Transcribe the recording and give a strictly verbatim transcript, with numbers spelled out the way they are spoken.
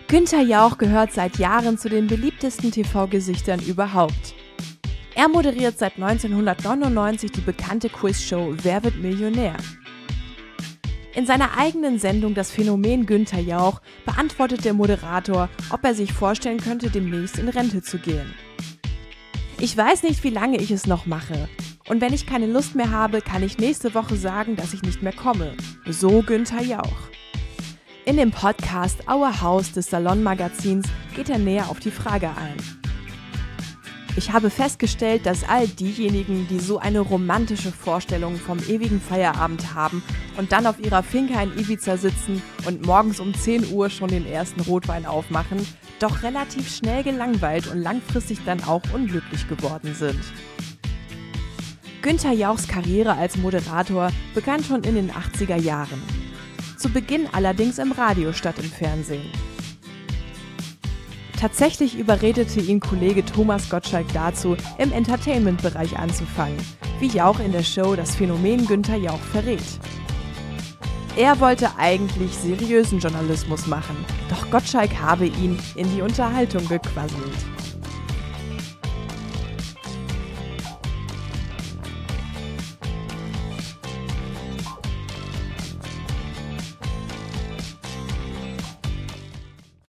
Günther Jauch gehört seit Jahren zu den beliebtesten T V-Gesichtern überhaupt. Er moderiert seit neunzehnhundertneunundneunzig die bekannte Quizshow Wer wird Millionär? In seiner eigenen Sendung Das Phänomen Günther Jauch beantwortet der Moderator, ob er sich vorstellen könnte, demnächst in Rente zu gehen. Ich weiß nicht, wie lange ich es noch mache. Und wenn ich keine Lust mehr habe, kann ich nächste Woche sagen, dass ich nicht mehr komme. So Günther Jauch. In dem Podcast Our House des Salon-Magazins geht er näher auf die Frage ein. Ich habe festgestellt, dass all diejenigen, die so eine romantische Vorstellung vom ewigen Feierabend haben und dann auf ihrer Finca in Ibiza sitzen und morgens um zehn Uhr schon den ersten Rotwein aufmachen, doch relativ schnell gelangweilt und langfristig dann auch unglücklich geworden sind. Günther Jauchs Karriere als Moderator begann schon in den achtziger Jahren. Zu Beginn allerdings im Radio statt im Fernsehen. Tatsächlich überredete ihn Kollege Thomas Gottschalk dazu, im Entertainment-Bereich anzufangen, wie Jauch in der Show Das Phänomen Günther Jauch verrät. Er wollte eigentlich seriösen Journalismus machen, doch Gottschalk habe ihn in die Unterhaltung gequasselt.